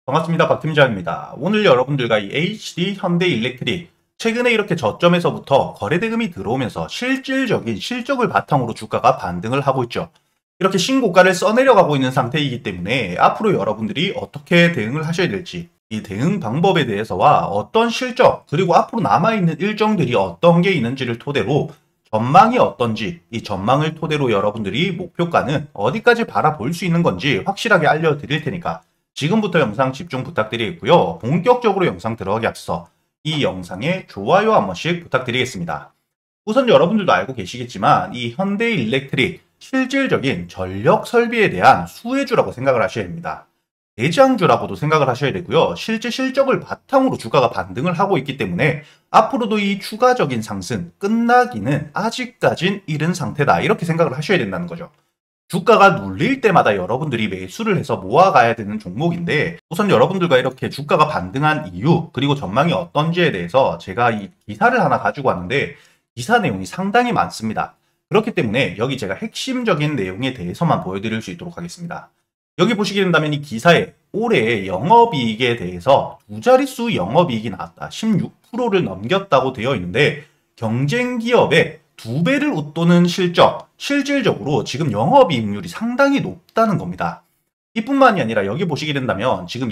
반갑습니다. 박 팀장입니다. 오늘 여러분들과 이 HD 현대일렉트릭 최근에 이렇게 저점에서부터 거래대금이 들어오면서 실질적인 실적을 바탕으로 주가가 반등을 하고 있죠. 이렇게 신고가를 써내려가고 있는 상태이기 때문에 앞으로 여러분들이 어떻게 대응을 하셔야 될지, 이 대응 방법에 대해서와 어떤 실적, 그리고 앞으로 남아있는 일정들이 어떤 게 있는지를 토대로 전망이 어떤지, 이 전망을 토대로 여러분들이 목표가는 어디까지 바라볼 수 있는 건지 확실하게 알려드릴 테니까 지금부터 영상 집중 부탁드리겠고요. 본격적으로 영상 들어가기 앞서 이 영상에 좋아요 한 번씩 부탁드리겠습니다. 우선 여러분들도 알고 계시겠지만 이 현대일렉트릭 실질적인 전력 설비에 대한 수혜주라고 생각을 하셔야 됩니다. 대장주라고도 생각을 하셔야 되고요. 실제 실적을 바탕으로 주가가 반등을 하고 있기 때문에 앞으로도 이 추가적인 상승 끝나기는 아직까진 이른 상태다. 이렇게 생각을 하셔야 된다는 거죠. 주가가 눌릴 때마다 여러분들이 매수를 해서 모아가야 되는 종목인데 우선 여러분들과 이렇게 주가가 반등한 이유 그리고 전망이 어떤지에 대해서 제가 이 기사를 하나 가지고 왔는데 기사 내용이 상당히 많습니다. 그렇기 때문에 여기 제가 핵심적인 내용에 대해서만 보여드릴 수 있도록 하겠습니다. 여기 보시게 된다면 이 기사에 올해 영업이익에 대해서 두 자릿수 영업이익이 나왔다. 16%를 넘겼다고 되어 있는데 경쟁 기업의 2배를 웃도는 실적, 실질적으로 지금 영업이익률이 상당히 높다는 겁니다. 이뿐만이 아니라 여기 보시게 된다면 지금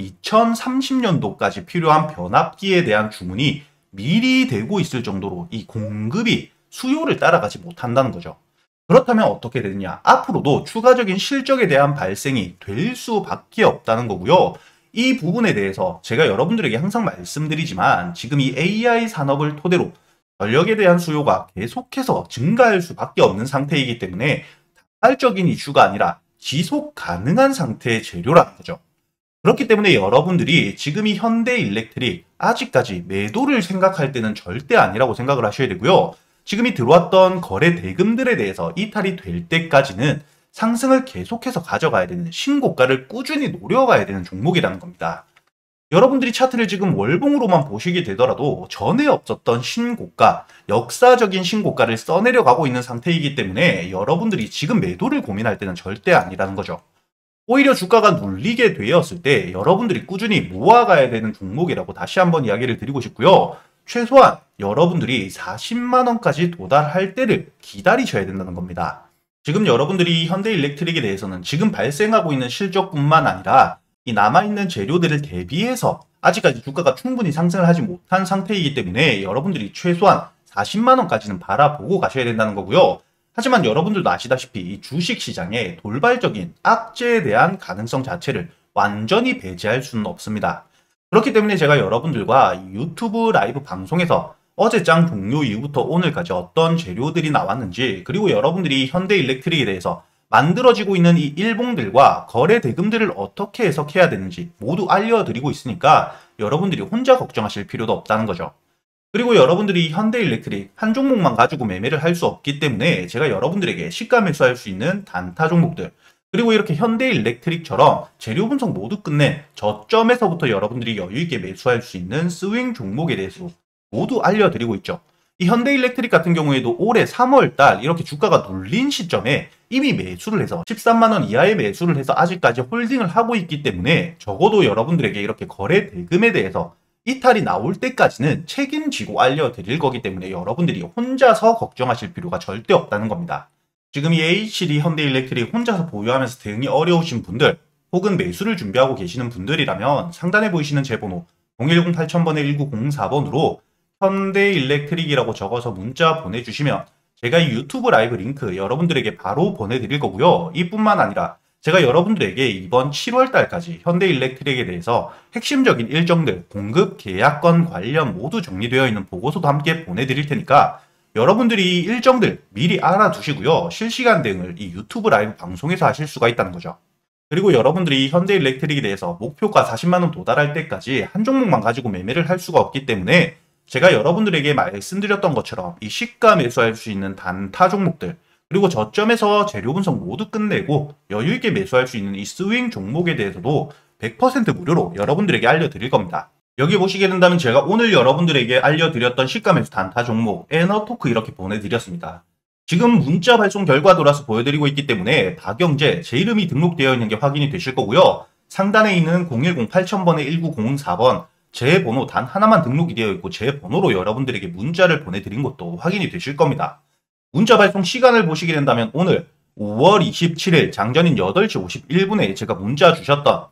2030년도까지 필요한 변압기에 대한 주문이 미리 되고 있을 정도로 이 공급이 수요를 따라가지 못한다는 거죠. 그렇다면 어떻게 되느냐? 앞으로도 추가적인 실적에 대한 발생이 될 수밖에 없다는 거고요. 이 부분에 대해서 제가 여러분들에게 항상 말씀드리지만 지금 이 AI 산업을 토대로 전력에 대한 수요가 계속해서 증가할 수밖에 없는 상태이기 때문에 단발적인 이슈가 아니라 지속 가능한 상태의 재료라는 거죠. 그렇기 때문에 여러분들이 지금 이 현대일렉트릭 아직까지 매도를 생각할 때는 절대 아니라고 생각을 하셔야 되고요. 지금이 들어왔던 거래 대금들에 대해서 이탈이 될 때까지는 상승을 계속해서 가져가야 되는 신고가를 꾸준히 노려가야 되는 종목이라는 겁니다. 여러분들이 차트를 지금 월봉으로만 보시게 되더라도 전에 없었던 신고가, 역사적인 신고가를 써내려가고 있는 상태이기 때문에 여러분들이 지금 매도를 고민할 때는 절대 아니라는 거죠. 오히려 주가가 눌리게 되었을 때 여러분들이 꾸준히 모아가야 되는 종목이라고 다시 한번 이야기를 드리고 싶고요. 최소한 여러분들이 40만 원까지 도달할 때를 기다리셔야 된다는 겁니다. 지금 여러분들이 현대일렉트릭에 대해서는 지금 발생하고 있는 실적뿐만 아니라 이 남아있는 재료들을 대비해서 아직까지 주가가 충분히 상승을 하지 못한 상태이기 때문에 여러분들이 최소한 40만 원까지는 바라보고 가셔야 된다는 거고요. 하지만 여러분들도 아시다시피 이 주식시장에 돌발적인 악재에 대한 가능성 자체를 완전히 배제할 수는 없습니다. 그렇기 때문에 제가 여러분들과 유튜브 라이브 방송에서 어제장 종료 이후부터 오늘까지 어떤 재료들이 나왔는지 그리고 여러분들이 현대일렉트릭에 대해서 만들어지고 있는 이 일봉들과 거래 대금들을 어떻게 해석해야 되는지 모두 알려드리고 있으니까 여러분들이 혼자 걱정하실 필요도 없다는 거죠. 그리고 여러분들이 현대일렉트릭 한 종목만 가지고 매매를 할 수 없기 때문에 제가 여러분들에게 시가 매수할 수 있는 단타 종목들 그리고 이렇게 현대일렉트릭처럼 재료 분석 모두 끝낸 저점에서부터 여러분들이 여유있게 매수할 수 있는 스윙 종목에 대해서 모두 알려드리고 있죠. 이 현대일렉트릭 같은 경우에도 올해 3월달 이렇게 주가가 눌린 시점에 이미 매수를 해서 13만 원 이하의 매수를 해서 아직까지 홀딩을 하고 있기 때문에 적어도 여러분들에게 이렇게 거래 대금에 대해서 이탈이 나올 때까지는 책임지고 알려드릴 거기 때문에 여러분들이 혼자서 걱정하실 필요가 절대 없다는 겁니다. 지금 이 HD 현대일렉트릭 혼자서 보유하면서 대응이 어려우신 분들 혹은 매수를 준비하고 계시는 분들이라면 상단에 보이시는 제 번호 010-8000번에 1904번으로 현대일렉트릭이라고 적어서 문자 보내주시면 제가 이 유튜브 라이브 링크 여러분들에게 바로 보내드릴 거고요. 이뿐만 아니라 제가 여러분들에게 이번 7월달까지 현대일렉트릭에 대해서 핵심적인 일정들, 공급, 계약권 관련 모두 정리되어 있는 보고서도 함께 보내드릴 테니까 여러분들이 일정들 미리 알아두시고요. 실시간 대응을 이 유튜브 라이브 방송에서 하실 수가 있다는 거죠. 그리고 여러분들이 현대일렉트릭에 대해서 목표가 40만 원 도달할 때까지 한 종목만 가지고 매매를 할 수가 없기 때문에 제가 여러분들에게 말씀드렸던 것처럼 이 시가 매수할 수 있는 단타 종목들 그리고 저점에서 재료 분석 모두 끝내고 여유있게 매수할 수 있는 이 스윙 종목에 대해서도 100% 무료로 여러분들에게 알려드릴 겁니다. 여기 보시게 된다면 제가 오늘 여러분들에게 알려드렸던 시가 매수 단타 종목 에너토크 이렇게 보내드렸습니다. 지금 문자 발송 결과 돌아서 보여드리고 있기 때문에 박영재 제 이름이 등록되어 있는 게 확인이 되실 거고요. 상단에 있는 010-8000번에 1904번 제 번호 단 하나만 등록이 되어 있고 제 번호로 여러분들에게 문자를 보내드린 것도 확인이 되실 겁니다. 문자 발송 시간을 보시게 된다면 오늘 5월 27일 장전인 8시 51분에 제가 문자 주셨던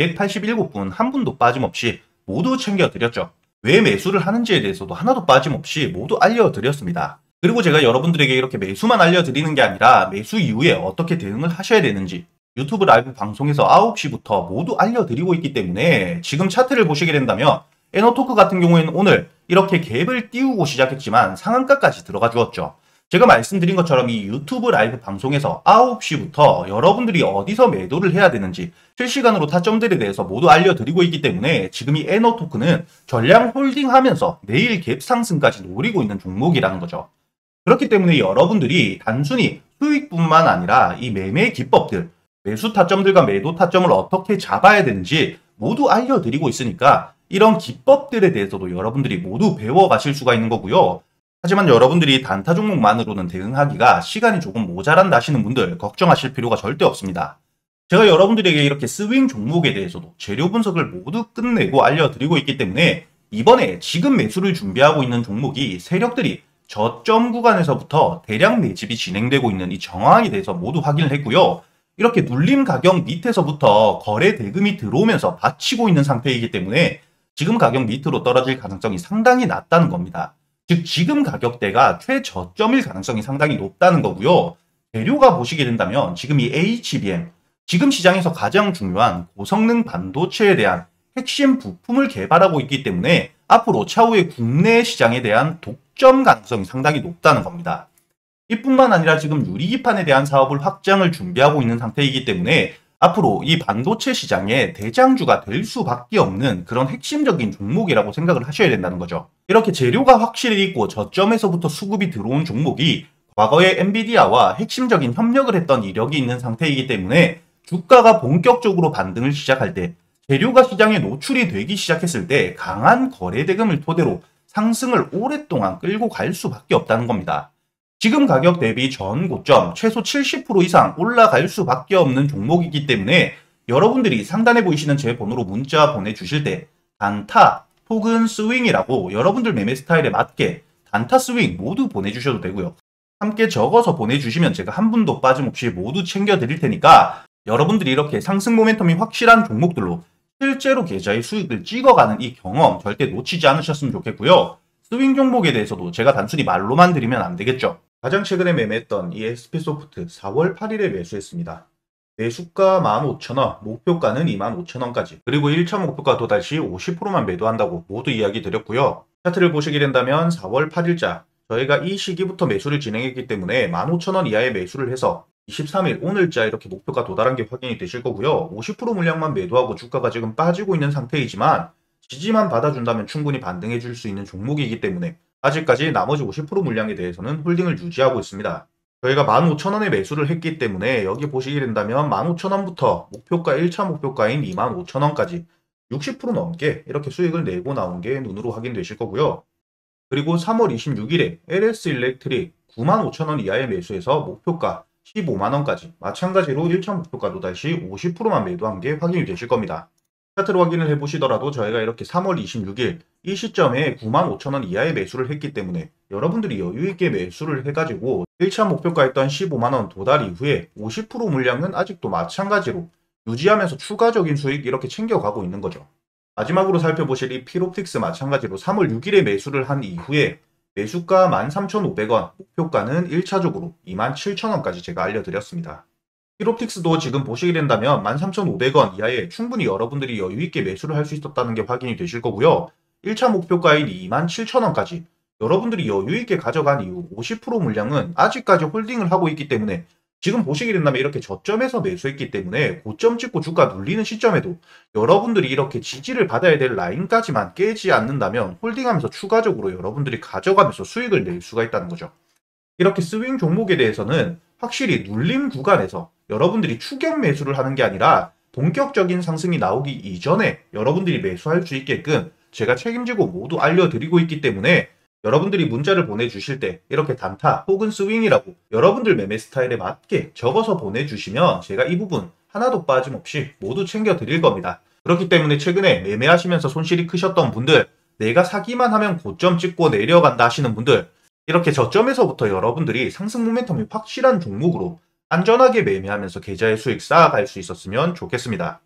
287분 한 분도 빠짐없이 모두 챙겨드렸죠. 왜 매수를 하는지에 대해서도 하나도 빠짐없이 모두 알려드렸습니다. 그리고 제가 여러분들에게 이렇게 매수만 알려드리는 게 아니라 매수 이후에 어떻게 대응을 하셔야 되는지 유튜브 라이브 방송에서 9시부터 모두 알려드리고 있기 때문에 지금 차트를 보시게 된다면 에너토크 같은 경우에는 오늘 이렇게 갭을 띄우고 시작했지만 상한가까지 들어가 주었죠. 제가 말씀드린 것처럼 이 유튜브 라이브 방송에서 9시부터 여러분들이 어디서 매도를 해야 되는지 실시간으로 타점들에 대해서 모두 알려드리고 있기 때문에 지금 이 에너토크는 전량 홀딩하면서 내일 갭 상승까지 노리고 있는 종목이라는 거죠. 그렇기 때문에 여러분들이 단순히 수익뿐만 아니라 이 매매 기법들, 매수 타점들과 매도 타점을 어떻게 잡아야 되는지 모두 알려드리고 있으니까 이런 기법들에 대해서도 여러분들이 모두 배워가실 수가 있는 거고요. 하지만 여러분들이 단타 종목만으로는 대응하기가 시간이 조금 모자란다 하시는 분들 걱정하실 필요가 절대 없습니다. 제가 여러분들에게 이렇게 스윙 종목에 대해서도 재료 분석을 모두 끝내고 알려드리고 있기 때문에 이번에 지금 매수를 준비하고 있는 종목이 세력들이 저점 구간에서부터 대량 매집이 진행되고 있는 이 정황에 대해서 모두 확인을 했고요. 이렇게 눌림 가격 밑에서부터 거래 대금이 들어오면서 받치고 있는 상태이기 때문에 지금 가격 밑으로 떨어질 가능성이 상당히 낮다는 겁니다. 즉 지금 가격대가 최저점일 가능성이 상당히 높다는 거고요. 재료가 보시게 된다면 지금 이 HBM, 지금 시장에서 가장 중요한 고성능 반도체에 대한 핵심 부품을 개발하고 있기 때문에 앞으로 차후에 국내 시장에 대한 독점 가능성이 상당히 높다는 겁니다. 이뿐만 아니라 지금 유리기판에 대한 사업을 확장을 준비하고 있는 상태이기 때문에 앞으로 이 반도체 시장의 대장주가 될 수밖에 없는 그런 핵심적인 종목이라고 생각을 하셔야 된다는 거죠. 이렇게 재료가 확실히 있고 저점에서부터 수급이 들어온 종목이 과거에 엔비디아와 핵심적인 협력을 했던 이력이 있는 상태이기 때문에 주가가 본격적으로 반등을 시작할 때 재료가 시장에 노출이 되기 시작했을 때 강한 거래 대금을 토대로 상승을 오랫동안 끌고 갈 수밖에 없다는 겁니다. 지금 가격 대비 전 고점 최소 70% 이상 올라갈 수밖에 없는 종목이기 때문에 여러분들이 상단에 보이시는 제 번호로 문자 보내주실 때 단타 혹은 스윙이라고 여러분들 매매 스타일에 맞게 단타 스윙 모두 보내주셔도 되고요. 함께 적어서 보내주시면 제가 한 분도 빠짐없이 모두 챙겨드릴 테니까 여러분들이 이렇게 상승 모멘텀이 확실한 종목들로 실제로 계좌의 수익을 찍어가는 이 경험 절대 놓치지 않으셨으면 좋겠고요. 스윙 종목에 대해서도 제가 단순히 말로만 드리면 안 되겠죠. 가장 최근에 매매했던 이 SP소프트 4월 8일에 매수했습니다. 매수가 15,000원, 목표가는 25,000원까지, 그리고 1차 목표가 도달 시 50%만 매도한다고 모두 이야기 드렸고요. 차트를 보시게 된다면 4월 8일자 저희가 이 시기부터 매수를 진행했기 때문에 15,000원 이하의 매수를 해서 23일 오늘자 이렇게 목표가 도달한 게 확인이 되실 거고요. 50% 물량만 매도하고 주가가 지금 빠지고 있는 상태이지만 지지만 받아준다면 충분히 반등해 줄 수 있는 종목이기 때문에 아직까지 나머지 50% 물량에 대해서는 홀딩을 유지하고 있습니다. 저희가 15,000원에 매수를 했기 때문에 여기 보시게 된다면 15,000원부터 목표가 1차 목표가인 25,000원까지 60% 넘게 이렇게 수익을 내고 나온 게 눈으로 확인되실 거고요. 그리고 3월 26일에 LS 일렉트릭 95,000원 이하의 매수해서 목표가 15만원까지 마찬가지로 1차 목표가 도달 시 50%만 매도한 게 확인이 되실 겁니다. 차트로 확인을 해보시더라도 저희가 이렇게 3월 26일 이 시점에 95,000원 이하의 매수를 했기 때문에 여러분들이 여유있게 매수를 해가지고 1차 목표가였던 15만원 도달 이후에 50% 물량은 아직도 마찬가지로 유지하면서 추가적인 수익 이렇게 챙겨가고 있는 거죠. 마지막으로 살펴보실 이 필옵틱스 마찬가지로 3월 6일에 매수를 한 이후에 매수가 13,500원, 목표가는 1차적으로 27,000원까지 제가 알려드렸습니다. 필옵틱스도 지금 보시게 된다면 13,500원 이하에 충분히 여러분들이 여유있게 매수를 할 수 있었다는 게 확인이 되실 거고요. 1차 목표가인 27,000원까지 여러분들이 여유있게 가져간 이후 50% 물량은 아직까지 홀딩을 하고 있기 때문에 지금 보시게 된다면 이렇게 저점에서 매수했기 때문에 고점 찍고 주가 눌리는 시점에도 여러분들이 이렇게 지지를 받아야 될 라인까지만 깨지 않는다면 홀딩하면서 추가적으로 여러분들이 가져가면서 수익을 낼 수가 있다는 거죠. 이렇게 스윙 종목에 대해서는 확실히 눌림 구간에서 여러분들이 추격 매수를 하는 게 아니라 본격적인 상승이 나오기 이전에 여러분들이 매수할 수 있게끔 제가 책임지고 모두 알려드리고 있기 때문에 여러분들이 문자를 보내주실 때 이렇게 단타 혹은 스윙이라고 여러분들 매매 스타일에 맞게 적어서 보내주시면 제가 이 부분 하나도 빠짐없이 모두 챙겨드릴 겁니다. 그렇기 때문에 최근에 매매하시면서 손실이 크셨던 분들, 내가 사기만 하면 고점 찍고 내려간다 하시는 분들, 이렇게 저점에서부터 여러분들이 상승 모멘텀이 확실한 종목으로 안전하게 매매하면서 계좌의 수익 쌓아갈 수 있었으면 좋겠습니다.